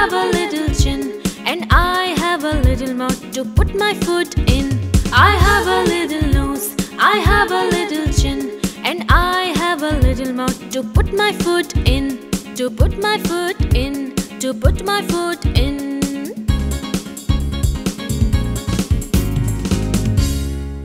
have a little chin, and I have a little mouth to put my foot in. I have a little nose, I have a little chin, and I have a little mouth to put my foot in. To put my foot in, to put my foot in.